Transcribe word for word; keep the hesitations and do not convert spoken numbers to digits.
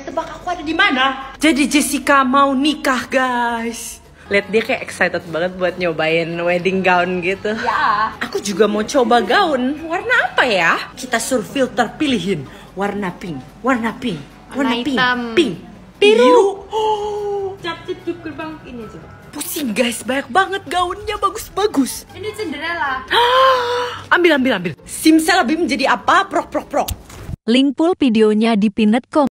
tebak aku ada di mana? Jadi Jessica mau nikah, guys. Lihat dia kayak excited banget buat nyobain wedding gown gitu. Ya. Aku juga mau coba gaun. Warna apa ya? Kita suruh filter pilihin. Warna pink, warna pink, warna, Warna pink, hitam. pink, biru. Oh. Cap cip cip gerbang ini aja. Pusing guys, banyak banget gaunnya, bagus-bagus. Ini Cinderella. Ambil, ambil, ambil. Simsalabim jadi apa? Prok, prok, prok. Link full videonya di pinned comment.